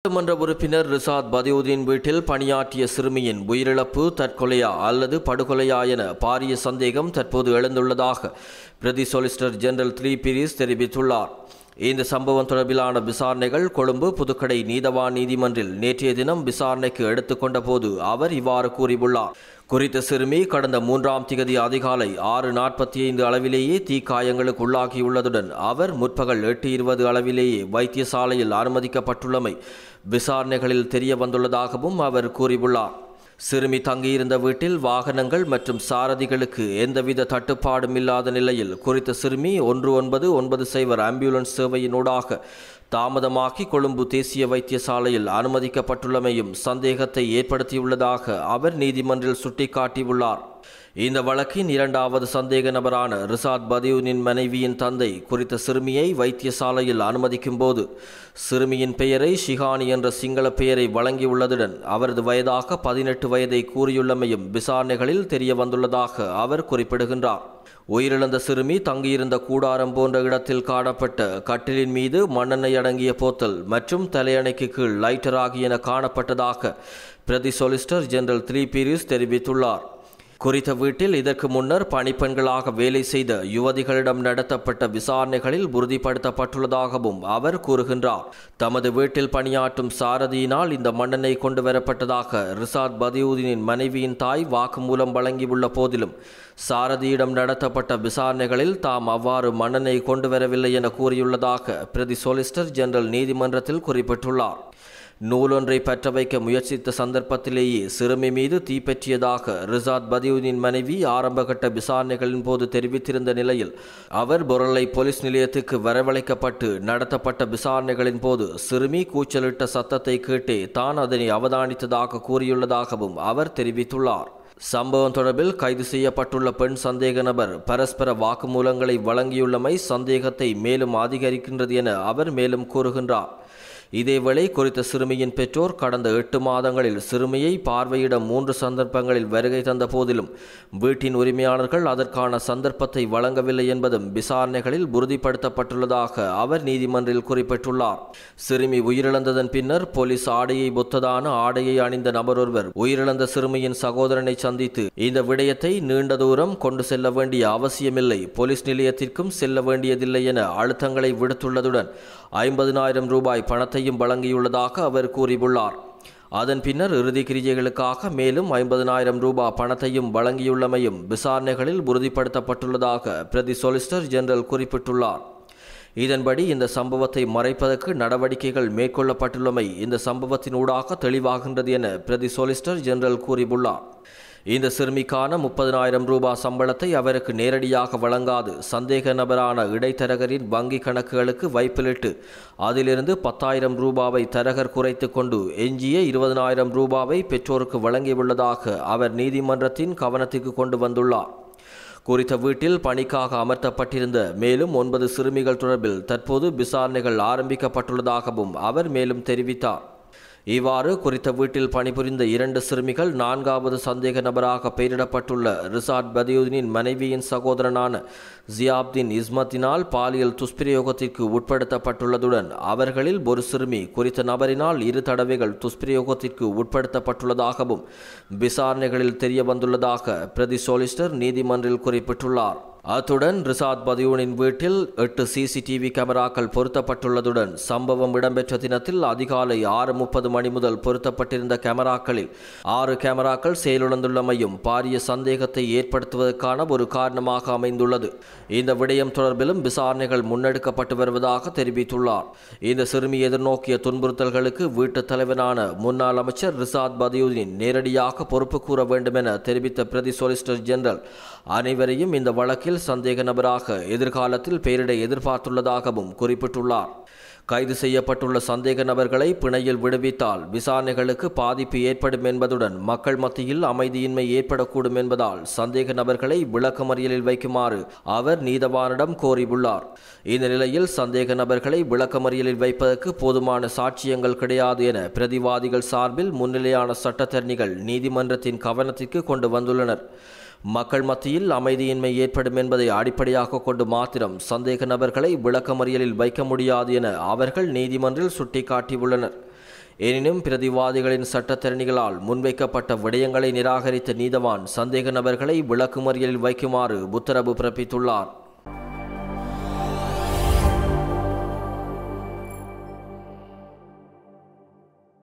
நாடாளுமன்ற உறுப்பினர் ரிசாத் பதியுதீன் வீட்டில் பணியாற்றிய சிறுமியின் உயிரிழப்பு தற்கொலையா அல்லது படுகொலையா என பாரிய சந்தேகம் தற்போது எழுந்துள்ளதாக பிரதி சொலிசிட்டர் ஜெனரல் 3 பீரிஸ் தெரிவித்துள்ளார். இந்த சம்பவம் தொடர்பிலான விசாரணைகள் கொழும்பு புதுக்கடை நீதவான் நீதிமன்றில் நேற்றைய தினம் விசாரணைக்கு எடுத்துக்கொண்ட போது அவர் இவ்வாறு கூறியுள்ளார். குறித்த சிறுமி கடந்த 3ஆம் திகதி அதிகாலை 6:45 அளவிலேயே தீக்காயங்களுக்கு உள்ளாகியுள்ளதுடன் அவர் முற்பகல் 8:20 அளவிலேயே வைத்தியசாலையில் அனுமதிக்கப்பட்டுள்ளமை விசாரணைகளில் தெரிய வந்துள்ளதாகவும் அவர் கூறியுள்ளார். சிறுமி தங்கியிருந்த வீட்டில் வாகனங்கள் மற்றும் சாரதிகளுக்கு எந்தவித தட்டுப்பாடும் இல்லாத நிலையில் குறித்த சிறுமி 1990 ஆம்புலன்ஸ் சேவையினூடாக தாமதமாகி கொழும்பு தேசிய வைத்தியசாலையில் அனுமதிக்கப்பட்டுள்ளமையும் சந்தேகத்தை ஏற்படுத்தியுள்ளதாக அவர் நீதிமன்றில் சுட்டிக்காட்டியுள்ளார். இந்த வழக்கின் 2வது சந்தேக நபரான ரிசாத் பதியுதீன் மனைவியின் தந்தை குறித்த சிறுமியை வைத்தியசாலையில் அனுமதிக்கும் போது சிறுமியின் பெயரை ஷிஹானி என்ற சிங்கள பெயரை வழங்கியுள்ளதுடன் அவரது வயதாக 18 வயதை கூறியுள்ளமையும் விசாரணைகளில் தெரிய வந்துள்ளதாக அவர் குறிப்பிடுகின்றார். உயிரிழந்த சிறுமி தங்கியிருந்த கூடாரம் போன்ற இடத்தில் காணப்பட்ட கட்டிலின் மீது மண்ணெண்ணெய் அடங்கிய போத்தல் மற்றும் தலையணைக்கு கீழ் லைட்டர் ஆகியன காணப்பட்டதாக பிரதி சொலிசிட்டர் ஜெனரல் 3 பீரிஸ் தெரிவித்துள்ளார். குறித்த வீட்டில் இதற்கு முன்னர் பணிப்பெண்களாக வேலை செய்த யுவதிகளிடம் நடத்தப்பட்ட விசாரணைகளில் உறுதிப்படுத்தப்பட்டுள்ளதாகவும் அவர் கூறுகின்றார். தமது வீட்டில் பணியாற்றும் சாரதியினால் இந்த மண்ணெண்ணெய் கொண்டு வரப்பட்டதாக ரிசாத் பதியுதீனின் மனைவியின் தாய் வாக்குமூலம் வழங்கியுள்ள போதிலும் சாரதியிடம் நடத்தப்பட்ட விசாரணைகளில் தாம் அவ்வாறு மண்ணெண்ணெய் கொண்டு வரவில்லை என கூறியுள்ளதாக பிரதி சொலிசிட்டர் ஜெனரல் நீதிமன்றத்தில் குறிப்பிட்டுள்ளார். நூலொன்றை பற்ற வைக்க முயற்சித்த சந்தர்ப்பத்திலேயே சிறுமி மீது தீப்பற்றியதாக ரிசாத் பதியுதீன் மனைவி ஆரம்பகட்ட விசாரணைகளின் போது தெரிவித்திருந்த நிலையில் அவர் பொரளை போலீஸ் நிலையத்துக்கு வரவழைக்கப்பட்டு நடத்தப்பட்ட விசாரணைகளின் போது சிறுமி கூச்சலிட்ட சத்தத்தை கேட்டே தான் அதனை அவதானித்ததாக கூறியுள்ளதாகவும் அவர் தெரிவித்துள்ளார். சம்பவம் தொடர்பில் கைது செய்யப்பட்டுள்ள பெண் சந்தேக நபர் பரஸ்பர வாக்குமூலங்களை வழங்கியுள்ளமை சந்தேகத்தை மேலும் அதிகரிக்கின்றது என அவர் மேலும் கூறுகின்றார். இதேவேளை குறித்த சிறுமியின் பெற்றோர் கடந்த 8 மாதங்களில் சிறுமியை பார்வையிட 3 சந்தர்ப்பங்களில் வருகை தந்த போதிலும் வீட்டின் உரிமையாளர்கள் அதற்கான சந்தர்ப்பத்தை வழங்கவில்லை என்பதும் விசாரணைகளில் உறுதிப்படுத்தப்பட்டுள்ளதாக அவர் நீதிமன்றில் குறிப்பிட்டுள்ளார். சிறுமி உயிரிழந்ததன் பின்னர் போலீஸ் ஆடையை ஒத்ததான ஆடையை அணிந்த நபர் ஒருவர் உயிரிழந்த சிறுமியின் சகோதரனை சந்தித்து இந்த விடயத்தை நீண்ட தூரம் கொண்டு செல்ல வேண்டிய அவசியமில்லை, போலீஸ் நிலையத்திற்கும் செல்ல வேண்டியதில்லை என அழுத்தங்களை விடுத்துள்ளதுடன் 50,000 ரூபாய் பணத்தை வழங்கியுள்ளதாக அவர் கூறியுள்ளார். அதன் பின்னர் இறுதி கிரியைகளுக்காக மேலும் 50,000 ரூபாய் பணத்தையும் வழங்கியுள்ளமையும் விசாரணைகளில் உறுதிப்படுத்தப்பட்டுள்ளதாக பிரதி சொலிசிட்டர் ஜெனரல் குறிப்பிட்டுள்ளார். இதன்படி இந்த சம்பவத்தை மறைப்பதற்கு நடவடிக்கைகள் மேற்கொள்ளப்பட்டுள்ளமை இந்த சம்பவத்தினூடாக தெளிவாகின்றது என பிரதி சொலிசிட்டர் ஜெனரல் கூறியுள்ளார். இந்த சிறுமிக்கான 30,000 ரூபாய் சம்பளத்தை அவருக்கு நேரடியாக வழங்காது சந்தேக நபரான இடைத்தரகரின் வங்கி கணக்குகளுக்கு வைப்பிலிட்டு அதிலிருந்து 10,000 ரூபாவை தரகர் குறைத்து கொண்டு எஞ்சிய 20,000 ரூபாவை பெற்றோருக்கு வழங்கியுள்ளதாக அவர் நீதிமன்றத்தின் கவனத்துக்கு கொண்டு வந்துள்ளார். குறித்த வீட்டில் பணிக்காக அமர்த்தப்பட்டிருந்த மேலும் 9 சிறுமிகள் தொடர்பில் தற்போது விசாரணைகள் ஆரம்பிக்கப்பட்டுள்ளதாகவும் அவர் மேலும் தெரிவித்தார். இவ்வாறு குறித்த வீட்டில் பணிபுரிந்த 2 சிறுமிகள் 4வது சந்தேக நபராக பெயரிடப்பட்டுள்ள ரிசாத் பதியுதீனின் மனைவியின் சகோதரனான ஜியாப்தீன் இஸ்மத்தினால் பாலியல் துஷ்பிரயோகத்திற்கு உட்படுத்தப்பட்டுள்ளதுடன் அவர்களில் ஒரு சிறுமி குறித்த நபரினால் 2 தடவைகள் துஷ்பிரயோகத்திற்கு உட்படுத்தப்பட்டுள்ளதாகவும் விசாரணைகளில் தெரிய வந்துள்ளதாக பிரதி சொலிசிட்டர் நீதிமன்றில் குறிப்பிட்டுள்ளார். அத்துடன் ரிசாத் பதியுதீனின் வீட்டில் 8 CCTV கேமராக்கள் பொருத்தப்பட்டுள்ளதுடன் சம்பவம் இடம்பெற்ற தினத்தில் அதிகாலை 6:30 மணி முதல் பொருத்தப்பட்டிருந்த கேமராக்களில் 6 கேமராக்கள் செயலிழந்துள்ளமையும் பாரிய சந்தேகத்தை ஏற்படுத்துவதற்கான ஒரு காரணமாக அமைந்துள்ளது. இந்த விடயம் தொடர்பிலும் விசாரணைகள் முன்னெடுக்கப்பட்டு வருவதாக தெரிவித்துள்ளார். இந்த சிறுமி எதிர்நோக்கிய துன்புறுத்தல்களுக்கு வீட்டுத் தலைவரான முன்னாள் அமைச்சர் ரிசாத் பதியுதீன் நேரடியாக பொறுப்பு கூற வேண்டும் என தெரிவித்த பிரதி சொலிசிட்டர் ஜெனரல் அனைவரையும் இந்த வழக்கில் சந்தேக நபராக எதிர்காலத்தில் பெயரிட எதிர்பார்த்துள்ளதாகவும் குறிப்பிட்டுள்ளார். கைது செய்யப்பட்டுள்ள சந்தேக நபர்களை பிணையில் விடுவித்தால் விசாரணைகளுக்கு பாதிப்பு ஏற்படும் என்பதுடன் மக்கள் மத்தியில் அமைதியின்மை ஏற்படக்கூடும் என்பதால் சந்தேக நபர்களை விளக்கமறியலில் வைக்குமாறு அவர் நீதவானிடம் கோரியுள்ளார். இந்த நிலையில் சந்தேக நபர்களை விளக்கமறியலில் வைப்பதற்கு போதுமான சாட்சியங்கள் கிடையாது என பிரதிவாதிகள் சார்பில் முன்னிலையான சட்டத்தரணிகள் நீதிமன்றத்தின் கவனத்திற்கு கொண்டு வந்துள்ளனர். மக்கள் மத்தியில் அமைதியின்மை ஏற்படும் என்பதை அடிப்படையாக கொண்டு மாத்திரம் சந்தேக நபர்களை விளக்கமறியலில் வைக்க முடியாது என அவர்கள் நீதிமன்றில் சுட்டிக்காட்டியுள்ளனர். எனினும் பிரதிவாதிகளின் சட்டத்தரணிகளால் முன்வைக்கப்பட்ட விடயங்களை நிராகரித்த நீதவான் சந்தேக நபர்களை விளக்குமறியலில் வைக்குமாறு உத்தரவு பிறப்பித்துள்ளார்.